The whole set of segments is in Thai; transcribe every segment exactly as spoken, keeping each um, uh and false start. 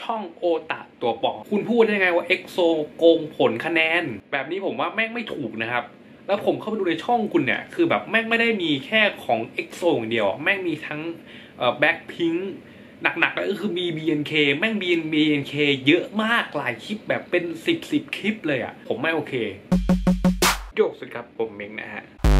ช่องโอตะตัวปลอมคุณพูดได้ไงว่าเอ็กโซโกงผลคะแนนแบบนี้ผมว่าแม่งไม่ถูกนะครับแล้วผมเข้าไปดูในช่องคุณเนี่ยคือแบบแม่งไม่ได้มีแค่ของเอ็กโซอย่างเดียวแม่งมีทั้งเอ่อแบ็คพิงค์หนักๆก็คือมี บี เอ็น เค แม่ง บี เอ็น เค เยอะมากหลายคลิปแบบเป็นสิบสิบคลิปเลยอ่ะผมไม่โอเคโยกสุดครับผมเม้งนะฮะ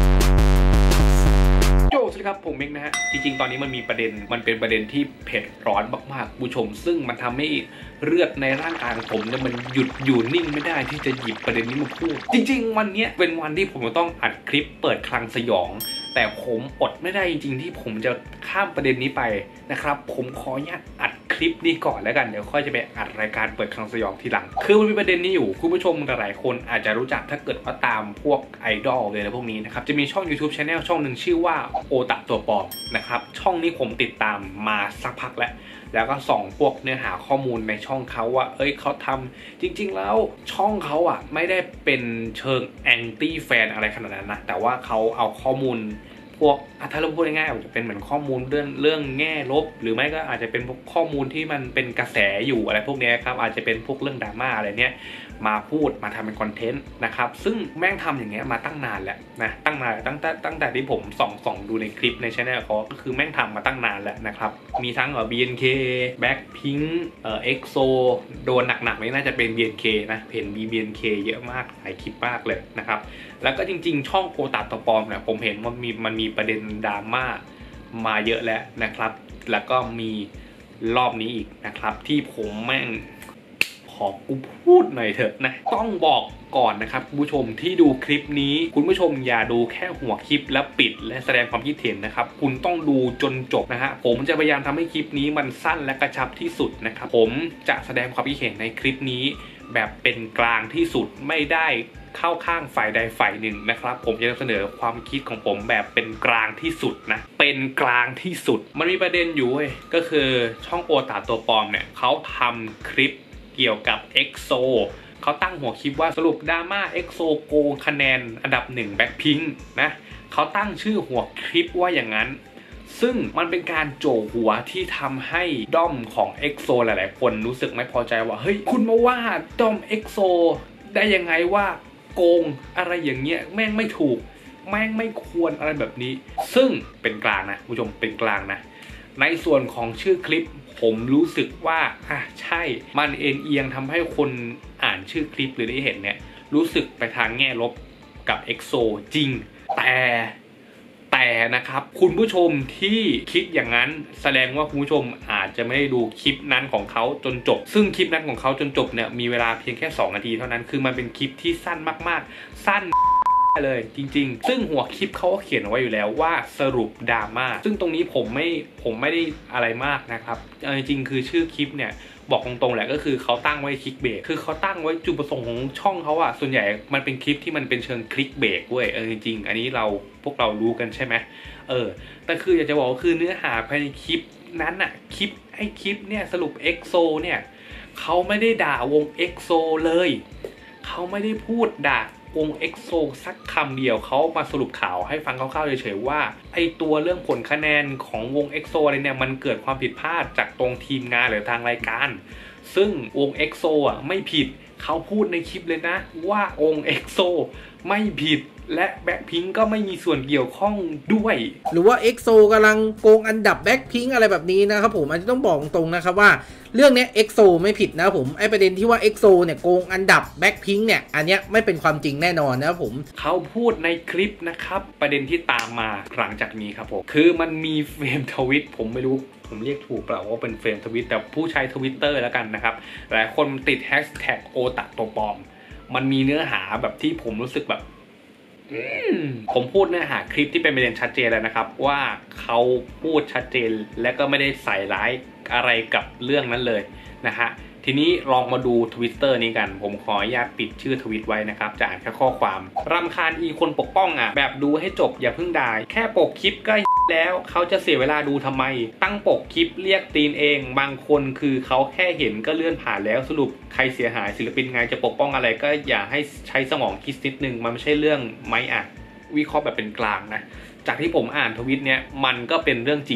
โยกสุดครับผมเม้งนะฮะจริงๆตอนนี้มันมีประเด็นมันเป็นประเด็นที่เผ็ดร้อนมากๆผู้ชมซึ่งมันทำให้เลือดในร่างกายของผมเนี่ยมันหยุดอยู่นิ่งไม่ได้ที่จะหยิบประเด็นนี้มาพูดจริงๆวันนี้เป็นวันที่ผมต้องอัดคลิปเปิดคลังสยองแต่ผมอดไม่ได้จริงๆที่ผมจะข้ามประเด็นนี้ไปนะครับผมขออนุญาตอัดคลิปนี้ก่อนแล้วกันเดี๋ยวค่อยจะไปอัดรายการเปิดคลังสยองทีหลังคือมันมีประเด็นนี้อยู่คุณผู้ชมหลายคนอาจจะรู้จักถ้าเกิดว่าตามพวกไอดอลเลยนะพวกนี้นะครับจะมีช่อง YouTube Channel ช่องหนึ่งชื่อว่าโอตะตัวปลอมนะครับช่องนี้ผมติดตามมาสักพักแล้วแล้วก็ส่องพวกเนื้อหาข้อมูลในช่องเขาว่าเอ้ยเขาทำจริงๆแล้วช่องเขาอ่ะไม่ได้เป็นเชิงแอนตี้แฟนอะไรขนาดนั้นนะแต่ว่าเขาเอาข้อมูลพวกถ้าเราพูดง่ายๆอาจจะเป็นเหมือนข้อมูลเรื่องเรื่องแง่ลบหรือไม่ก็อาจจะเป็นพวกข้อมูลที่มันเป็นกระแสอยู่อะไรพวกนี้ครับอาจจะเป็นพวกเรื่องดราม่าอะไรเนี้ยมาพูดมาทำเป็นคอนเทนต์นะครับซึ่งแม่งทำอย่างเงี้ยมาตั้งนานแล้วนะตั้งนานตั้งแต่ตั้งแต่ที่ผมส่องส่องดูในคลิปในช่องเขาก็คือแม่งทำมาตั้งนานแล้วนะครับมีทั้งเอ่อ บี เอ็น เค Blackpink เอ่อ เอ็กโซ โดนหนักๆนี่น่าจะเป็น บี เอ็น เค นะเห็นมี บี เอ็น เค เยอะมากหลายคลิปมากเลยนะครับแล้วก็จริงๆช่องโอตะตัวปลอมเนี่ยผมเห็นมันมีมันมีประเด็นดราม่ามาเยอะแล้วนะครับแล้วก็มีรอบนี้อีกนะครับที่ผมแม่งขอกูพูดหน่อยเถอะนะต้องบอกก่อนนะครับคุณผู้ชมที่ดูคลิปนี้คุณผู้ชมอย่าดูแค่หัวคลิปแล้วปิดและแสดงความคิดเห็นนะครับคุณต้องดูจนจบนะฮะผมจะพยายามทำให้คลิปนี้มันสั้นและกระชับที่สุดนะครับผมจะแสดงความคิดเห็นในคลิปนี้แบบเป็นกลางที่สุดไม่ได้เข้าข้างฝ่ายใดฝ่ายหนึ่งนะครับผมจะเสนอความคิดของผมแบบเป็นกลางที่สุดนะเป็นกลางที่สุดมันมีประเด็นอยู่เว้ยก็คือช่องโอตะตัวปลอมเนี่ยเขาทำคลิปเกี่ยวกับ เอ็กโซ เขาตั้งหัวคลิปว่าสรุปดราม่า เอ็กโซ โกงคะแนนอันดับหนึ่ง Blackpink นะเขาตั้งชื่อหัวคลิปว่าอย่างนั้นซึ่งมันเป็นการโจหัวที่ทำให้ด้อมของ เอ็กโซ หลายๆคนรู้สึกไม่พอใจว่าเฮ้ยคุณมาว่าด้อม เอ็กโซ ได้ยังไงว่าโกงอะไรอย่างเงี้ยแม่งไม่ถูกแม่งไม่ควรอะไรแบบนี้ซึ่งเป็นกลางนะผู้ชมเป็นกลางนะในส่วนของชื่อคลิปผมรู้สึกว่าอ่ะใช่มันเอ็นเอียงทำให้คนอ่านชื่อคลิปหรือได้เห็นเนี่ยรู้สึกไปทางแง่ลบกับ เอ็กโซ จริงแต่แต่นะครับคุณผู้ชมที่คิดอย่างนั้นแสดงว่าคุณผู้ชมอาจจะไม่ได้ดูคลิปนั้นของเขาจนจบซึ่งคลิปนั้นของเขาจนจบเนี่ยมีเวลาเพียงแค่สองนาทีเท่านั้นคือมันเป็นคลิปที่สั้นมากๆสั้นเลยจริงๆซึ่งหัวคลิปเขาเขียนเอาไว้อยู่แล้วว่าสรุปดราม่าซึ่งตรงนี้ผมไม่ผมไม่ได้อะไรมากนะครับจริงๆคือชื่อคลิปเนี่ยบอกตรงๆแหละก็คือเขาตั้งไว้คลิกเบรกคือเขาตั้งไว้จุดประสงค์ของช่องเขาอะส่วนใหญ่มันเป็นคลิปที่มันเป็นเชิงคลิกเบรกเว้ยเออจริงๆอันนี้เราพวกเรารู้กันใช่ไหมเออแต่คืออยากจะบอกว่าคือเนื้อหาภายในคลิปนั้นอะคลิปไอ้คลิปเนี่ยสรุป เอ็กโซ เนี่ยเขาไม่ได้ด่าวง เอ็กโซ เลยเขาไม่ได้พูดด่าวง เอ็กโซ สักคำเดียวเขามาสรุปข่าวให้ฟังคร่าวๆเฉยๆว่าไอตัวเรื่องผลคะแนนของวง เอ็กโซ อะไรเนี่ยมันเกิดความผิดพลาดจากตรงทีมงานหรือทางรายการซึ่งวง เอ็กโซ อ่ะไม่ผิดเขาพูดในคลิปเลยนะว่าวง เอ็กโซ ไม่ผิดและแบ็คพิงก์ก็ไม่มีส่วนเกี่ยวข้องด้วยหรือว่า เอ็กโซ กำลังโกงอันดับแบ็คพิงก์อะไรแบบนี้นะครับผมอันนี้ต้องบอกตรงนะครับว่าเรื่องนี้ เอ็กโซ ไม่ผิดนะครับผมไอประเด็นที่ว่า เอ็กโซ เนี่ยโกงอันดับแบ็คพิงก์เนี่ยอันนี้ไม่เป็นความจริงแน่นอนนะครับผมเขาพูดในคลิปนะครับประเด็นที่ตามมาหลังจากนี้ครับผมคือมันมีเฟรมทวิตผมไม่รู้ผมเรียกถูกเปล่าว่าเป็นเฟรมทวิตแต่ผู้ใช้ทวิตเตอร์แล้วกันนะครับหลายคนติดแฮชแท็กโอตะตัวปลอมมันมีเนื้อหาแบบที่ผมรู้สึกแบบผมพูดเนื้อหาคลิปที่เป็นประเด็นชัดเจนแล้วนะครับว่าเขาพูดชัดเจนและก็ไม่ได้ใส่ร้ายอะไรกับเรื่องนั้นเลยนะฮะทีนี้ลองมาดู Twitter นี้กันผมขออนุญาตปิดชื่อทวิตไว้นะครับจะอ่านแค่ข้อความรำคาญอีคนปกป้องอ่ะแบบดูให้จบอย่าเพิ่งด่าแค่ปกคลิปก็แล้วเขาจะเสียเวลาดูทำไมตั้งปกคลิปเรียกตีนเองบางคนคือเขาแค่เห็นก็เลื่อนผ่านแล้วสรุปใครเสียหายศิลปินไงจะปกป้องอะไรก็อย่าให้ใช้สมองคิดนิดนึงมันไม่ใช่เรื่องไม่อ่ะวิเคราะห์แบบเป็นกลางนะจากที่ผมอ่านทวิตเนี้ยมันก็เป็นเรื่องจริงนะ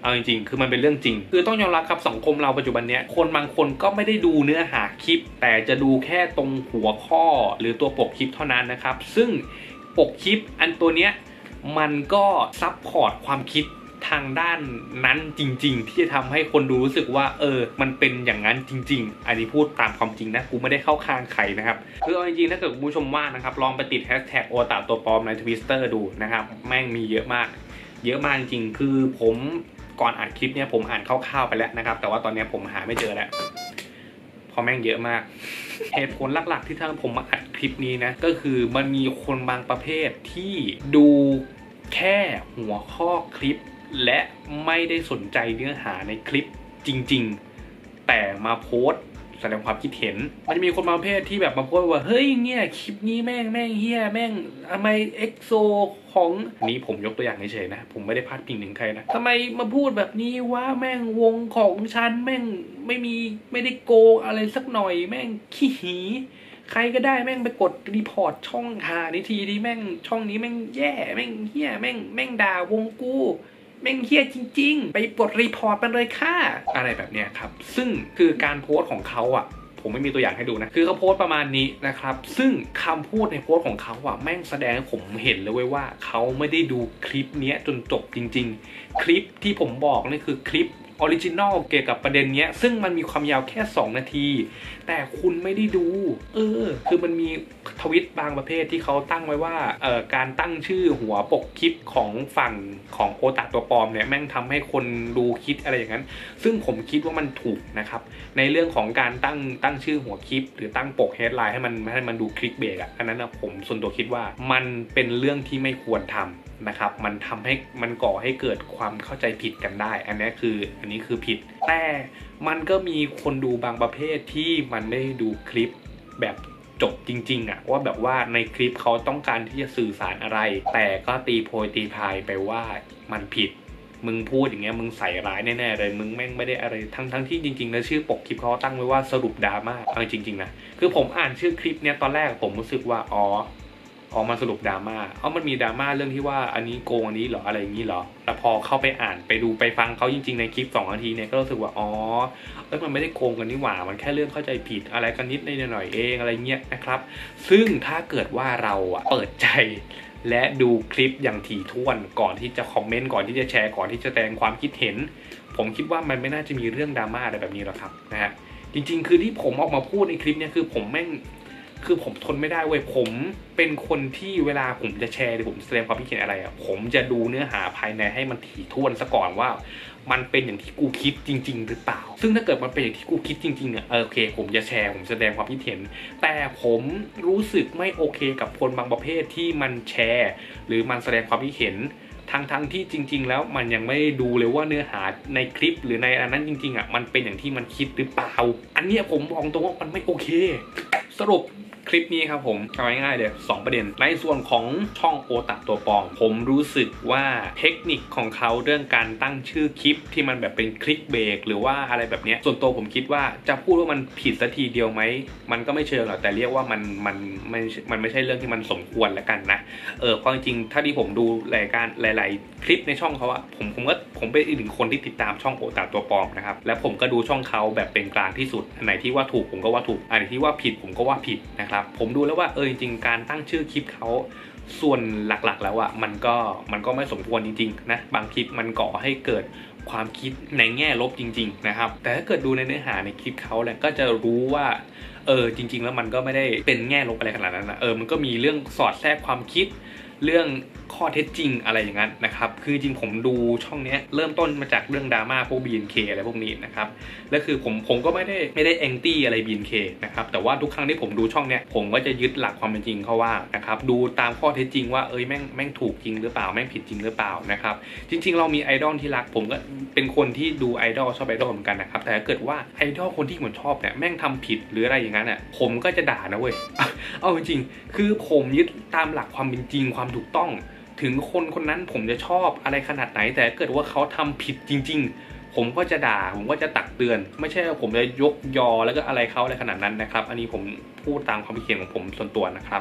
เอาจริงๆคือมันเป็นเรื่องจริงคือต้องยอมรับครับสังคมเราปัจจุบันเนี้ยคนบางคนก็ไม่ได้ดูเนื้อหาคลิปแต่จะดูแค่ตรงหัวข้อหรือตัวปกคลิปเท่านั้นนะครับซึ่งปกคลิปอันตัวเนี้ยมันก็ซับพอร์ตความคิดทางด้านนั้นจริงๆที่จะทำให้คนดูรู้สึกว่าเออมันเป็นอย่างนั้นจริงๆอันนี้พูดตามความจริงนะกูไม่ได้เข้าข้างใครนะครับคือเอาจริงๆถ้าเกิดคุณผู้ชมว่านะครับลองไปติดแฮชแท็กโอตาตัวปลอมใน Twitter ดูนะครับแม่งมีเยอะมากเยอะมากจริงๆคือผมก่อนอ่านคลิปเนี้ยผมอ่านคร่าวๆไปแล้วนะครับแต่ว่าตอนนี้ผมหาไม่เจอแล้วเพราะแม่งเยอะมากเหตุผลหลักๆที่ทำให้ผมมาอัดคลิปนี้นะก็คือมันมีคนบางประเภทที่ดูแค่หัวข้อคลิปและไม่ได้สนใจเนื้อหาในคลิปจริงๆแต่มาโพสต์แสดงความคิดเห็นมันจะมีคนบางประเภทที่แบบมาโพสต์ว่าเฮ้ยเนี่ยคลิปนี้แม่งแม่งเฮี้ยแม่งทำไมเอ็กโซของนี้ผมยกตัวอย่างเฉยๆนะผมไม่ได้พาดพิงถึงใครนะทำไมมาพูดแบบนี้ว่าแม่งวงของฉันแม่งไม่มีไม่ได้โกงอะไรสักหน่อยแม่งขี้หีใครก็ได้แม่งไปกดรีพอร์ตช่องหาในทีที่แม่งช่องนี้แม่งแย่แม่งเฮี้ยแม่งแม่งด่าวงกูแม่งเฮี้ยจริงๆไปกดรีพอร์ตมันเลยค่ะอะไรแบบเนี้ยครับซึ่งคือการโพสต์ของเขาอ่ะผมไม่มีตัวอย่างให้ดูนะคือเขาโพสต์ประมาณนี้นะครับซึ่งคำพูดในโพสต์ของเขาอ่ะแม่งแสดงให้ผมเห็นเลยเว้ยว่าเขาไม่ได้ดูคลิปนี้จนจบจริงๆคลิปที่ผมบอกนี่คือคลิปออริจินอลเกี่ยวกับประเด็นเนี้ยซึ่งมันมีความยาวแค่สองนาทีแต่คุณไม่ได้ดูเออคือมันมีทวิตบางประเภทที่เขาตั้งไว้ว่าเอ่อการตั้งชื่อหัวปกคลิปของฝั่งของโอตาตัวปลอมเนี่ยแม่งทำให้คนดูคิดอะไรอย่างนั้นซึ่งผมคิดว่ามันถูกนะครับในเรื่องของการตั้งตั้งชื่อหัวคลิปหรือตั้งปกเฮดไลน์ให้มันให้มันดูคลิกเบรกอ่ะอันนั้นนะผมส่วนตัวคิดว่ามันเป็นเรื่องที่ไม่ควรทำนะครับมันทำให้มันก่อให้เกิดความเข้าใจผิดกันได้อันนี้คืออันนี้คือผิดแต่มันก็มีคนดูบางประเภทที่มันไม่ได้ดูคลิปแบบจบจริงๆอ่ะว่าแบบว่าในคลิปเขาต้องการที่จะสื่อสารอะไรแต่ก็ตีโพยตีพายไปว่ามันผิดมึงพูดอย่างเงี้ยมึงใส่ร้ายแน่ๆเลยมึงแม่งไม่ได้อะไรทั้งทั้งที่จริงๆแล้วชื่อปกคลิปเขาตั้งไว้ว่าสรุปดราม่าเอาจริงๆนะคือผมอ่านชื่อคลิปเนี้ยตอนแรกผมรู้สึกว่าอ๋อออกมาสรุปดราม่าเอามันมีดราม่าเรื่องที่ว่าอันนี้โกงอันนี้เหรออะไรอย่างนี้เหรอแล้วพอเข้าไปอ่านไปดูไปฟังเขาจริงๆในคลิปสองนาทีเนี่ยก็รู้สึกว่าอ๋อเอ้ยมันไม่ได้โกงกันนี่หว่ามันแค่เรื่องเข้าใจผิดอะไรกันนิดหน่อยเองอะไรเงี้ยนะครับซึ่งถ้าเกิดว่าเราอ่ะเปิดใจและดูคลิปอย่างถี่ถ้วนก่อนที่จะคอมเมนต์ก่อนที่จะแชร์ก่อนที่จะแสดงความคิดเห็นผมคิดว่ามันไม่น่าจะมีเรื่องดราม่าอะไรแบบนี้หรอกครับนะฮะจริงๆคือที่ผมออกมาพูดในคลิปเนี่ยคือผมแม่งคือผมทนไม่ได้เว้ยผมเป็นคนที่เวลาผมจะแชร์หรือผมแสดงความคิดเห็นอะไรอ่ะผมจะดูเนื้อหาภายในให้มันถี่ถ้วนซะก่อนว่ามันเป็นอย่างที่กูคิดจริงๆหรือเปล่าซึ่งถ้าเกิดมันเป็นอย่างที่กูคิดจริงๆอ่ะโอเคผมจะแชร์ผมแสดงความคิดเห็นแต่ผมรู้สึกไม่โอเคกับคนบางประเภทที่มันแชร์หรือมันแสดงความคิดเห็นทั้งทั้งที่จริงๆแล้วมันยังไม่ดูเลยว่าเนื้อหาในคลิปหรือในอันนั้นจริงๆอ่ะมันเป็นอย่างที่มันคิดหรือเปล่าอันนี้ผมบอกตรงว่ามันไม่โอเคสรุปคลิปนี้ครับผมเอาง่ายๆเลยสองประเด็นในส่วนของช่องโอตาตัวปลอมผมรู้สึกว่าเทคนิคของเขาเรื่องการตั้งชื่อคลิปที่มันแบบเป็นคลิกเบรกหรือว่าอะไรแบบนี้ส่วนตัวผมคิดว่าจะพูดว่ามันผิดสักทีเดียวไหมมันก็ไม่เชิงหรอกแต่เรียกว่ามันมันไม่มันไม่ใช่เรื่องที่มันสมควรแล้วกันนะเออเพราะจริงๆถ้าที่ผมดูรายการหลายๆคลิปในช่องเขาอะผมผมก็ผมเป็นอีกหนึ่งคนที่ติดตามช่องโอตาตัวปลอมนะครับและผมก็ดูช่องเขาแบบเป็นกลางที่สุดอันไหนที่ว่าถูกผมก็ว่าถูกอันไหนที่ว่าผิดผมก็ว่าผิดนะครับผมดูแล้วว่าเออจริงๆการตั้งชื่อคลิปเขาส่วนหลักๆแล้วอ่ะมันก็มันก็ไม่สมควรจริงๆนะบางคลิปมันก่อให้เกิดความคิดในแง่ลบจริงๆนะครับแต่ถ้าเกิดดูในเนื้อหาในคลิปเขาเนี่ยก็จะรู้ว่าเออจริงๆแล้วมันก็ไม่ได้เป็นแง่ลบอะไรขนาดนั้นนะเออมันก็มีเรื่องสอดแทรกความคิดเรื่องข้อเท็จจริงอะไรอย่างนั้นนะครับคือจริงผมดูช่องนี้เริ่มต้นมาจากเรื่องดราม่าพวก บี เอ็น เค อะไรพวกนี้นะครับและคือผมผมก็ไม่ได้ไม่ได้แองตี้อะไร บี เอ็น เค นะครับแต่ว่าทุกครั้งที่ผมดูช่องเนี้ยผมก็จะยึดหลักความเป็นจริงเขาว่านะครับดูตามข้อเท็จจริงว่าเอ้ยแม่งแม่งถูกจริงหรือเปล่าแม่งผิดจริงหรือเปล่านะครับจริงๆเรามีไอดอลที่รักผมก็เป็นคนที่ดูไอดอลชอบไอดอลเหมือนกันนะครับแต่ถ้าเกิดว่าไอดอลคนที่ผมชอบเนี่ยแม่งทำผิดหรืออะไรอย่างนั้นอ่ะผมก็จะด่านะเว้ยเอาจริงๆคือผมยึดตามหลักความเป็นจริงความถูกต้องถึงคนคนนั้นผมจะชอบอะไรขนาดไหนแต่เกิดว่าเขาทำผิดจริงๆผมก็จะด่าผมก็จะตักเตือนไม่ใช่ว่าผมจะยกยอแล้วก็อะไรเขาอะไรขนาดนั้นนะครับอันนี้ผมพูดตามความคิดเห็นของผมส่วนตัวนะครับ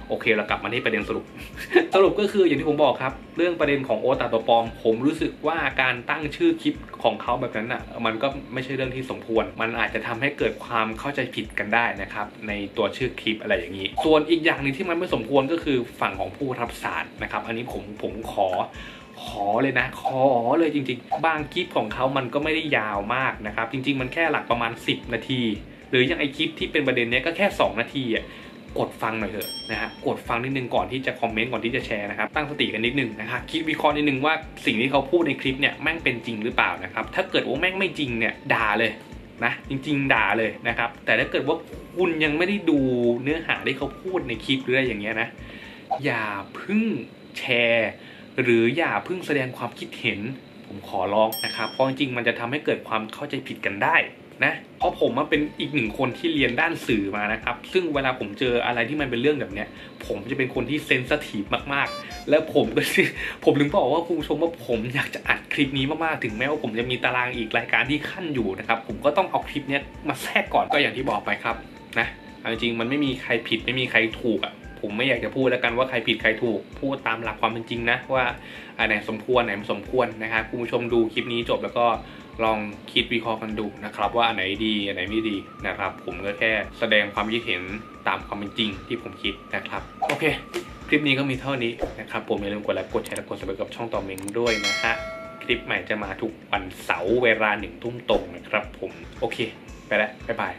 โอเคเรากลับมาที่ประเด็นสรุป สรุปก็คืออย่างที่ผมบอกครับเรื่องประเด็นของโอตาตัวปลอมผมรู้สึกว่าการตั้งชื่อคลิปของเขาแบบนั้นอ่ะมันก็ไม่ใช่เรื่องที่สมควรมันอาจจะทำให้เกิดความเข้าใจผิดกันได้นะครับในตัวชื่อคลิปอะไรอย่างนี้ส่วนอีกอย่างหนึ่งที่มันไม่สมควรก็คือฝั่งของผู้รับสารนะครับอันนี้ผมผมขอขอเลยนะขอเลยจริงๆบางคลิปของเขามันก็ไม่ได้ยาวมากนะครับจริงๆมันแค่หลักประมาณสิบนาทีหรืออย่างไอคลิปที่เป็นประเด็นนี้ก็แค่สองนาทีอ่ะกดฟังหน่อยเถอะนะฮะกดฟังนิดนึงก่อนที่จะคอมเมนต์ก่อนที่จะแชร์นะครับตั้งสติกันนิดนึงนะครับคิดวิเคราะห์นิดนึงว่าสิ่งที่เขาพูดในคลิปเนี่ยแม่งเป็นจริงหรือเปล่านะครับถ้าเกิดว่าแม่งไม่จริงเนี่ยด่าเลยนะจริงๆด่าเลยนะครับแต่ถ้าเกิดว่าคุณยังไม่ได้ดูเนื้อหาที่เขาพูดในคลิปหรืออะไรอย่างเงี้ยนะอย่าเพิ่งแชร์หรืออย่าเพิ่งแสดงความคิดเห็นผมขอร้องนะครับเพราะจริงๆมันจะทำให้เกิดความเข้าใจผิดกันได้นะเพราะผมเป็นอีกหนึ่งคนที่เรียนด้านสื่อมานะครับซึ่งเวลาผมเจออะไรที่มันเป็นเรื่องแบบเนี้ยผมจะเป็นคนที่เซนซิทีฟมากๆแล้วผมก็ผมถึงบอกว่าคุณผู้ชมว่าผมอยากจะอัดคลิปนี้มากๆถึงแม้ว่าผมจะมีตารางอีกรายการที่ขั้นอยู่นะครับผมก็ต้องเอาคลิปนี้มาแทรกก่อนก็อย่างที่บอกไปครับนะจริงๆมันไม่มีใครผิดไม่มีใครถูกอ่ะผมไม่อยากจะพูดแล้วกันว่าใครผิดใครถูกพูดตามหลักความเป็นจริงนะว่าอันไหนสมควรไหนไม่สมควรนะครับคุณผู้ชมดูคลิปนี้จบแล้วก็ลองคิดวิเคราะห์กันดูนะครับว่าอันไหนดีอันไหนไม่ดีนะครับผมก็แค่แสดงความคิดเห็นตามความเป็นจริงที่ผมคิดนะครับโอเคคลิปนี้ก็มีเท่านี้นะครับผมอย่าลืมกดไลค์กดแชร์และกดซับสไครบ์กับช่องต่อเมงด้วยนะฮะคลิปใหม่จะมาทุกวันเสาร์เวลาหนึ่งทุ่มตรงนะครับผมโอเคไปแล้วบ๊ายบาย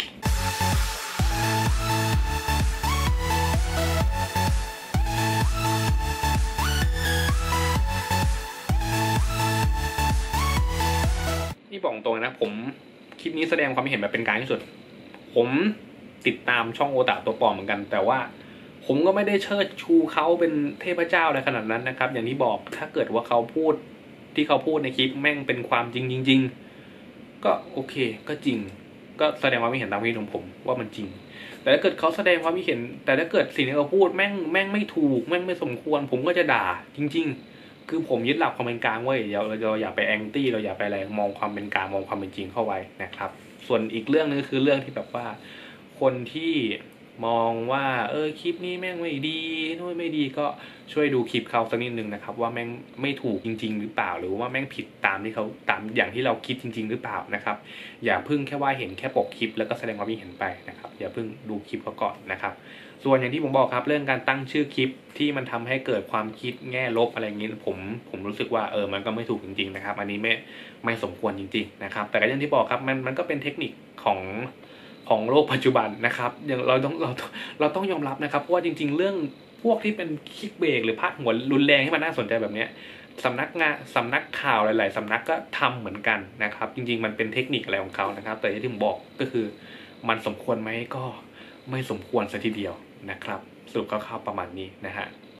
นี่บอกตรงนะผมคลิปนี้แสดงความเห็นแบบเป็นกลางที่สุดผมติดตามช่องโอตาตัวปลอมเหมือนกันแต่ว่าผมก็ไม่ได้เชิดชูเขาเป็นเทพเจ้าอะไรขนาดนั้นนะครับอย่างที่บอกถ้าเกิดว่าเขาพูดที่เขาพูดในคลิปแม่งเป็นความจริงจริงๆก็โอเคก็จริงก็แสดงความคิดเห็นตามความคิดของผมว่ามันจริงแต่ถ้าเกิดเขาแสดงความคิดเห็นแต่ถ้าเกิดสิ่งที่เขาพูดแม่งแม่งไม่ถูกแม่งไม่สมควรผมก็จะด่าจริงๆคือผมยึดหลักความเป็นกลางไว้เราเราอย่าไปแองตี้เราอย่าไปอะไรมองความเป็นกลางมองความเป็นจริงเข้าไว้นะครับส่วนอีกเรื่องนึงคือเรื่องที่แบบว่าคนที่มองว่าเออคลิปนี้แม่งไม่ดีนู่นไม่ดีก็ช่วยดูคลิปเขาสักนิดนึงนะครับว่าแม่งไม่ถูกจริงๆหรือเปล่าหรือว่าแม่งผิดตามที่เขาตามอย่างที่เราคิดจริงๆหรือเปล่านะครับอย่าเพิ่งแค่ว่าเห็นแค่ปกคลิปแล้วก็แสดงความคิดเห็นไปนะครับอย่าเพิ่งดูคลิปเขาก่อนนะครับส่วนอย่างที่ผมบอกครับเรื่องการตั้งชื่อคลิปที่มันทำให้เกิดความคิดแง่ลบอะไรอย่างนี้ผมผมรู้สึกว่าเออมันก็ไม่ถูกจริงๆนะครับอันนี้ไม่ไม่สมควรจริงๆนะครับแต่ก็อย่างที่บอกครับมันมันก็เป็นเทคนิคของของโลกปัจจุบันนะครับอย่างเราต้องเราเราต้องยอมรับนะครับเพราะว่าจริงๆเรื่องพวกที่เป็นคลิกเบรกหรือพาดหัวรุนแรงที่มันน่าสนใจแบบนี้สำนักงานสำนักข่าวหลายๆสำนักก็ทำเหมือนกันนะครับจริงๆมันเป็นเทคนิคอะไรของเขานะครับแต่ที่ผมบอกก็คือมันสมควรไหมก็ไม่สมควรซะทีเดียวนะครับสรุปคร่าวๆประมาณนี้นะฮะ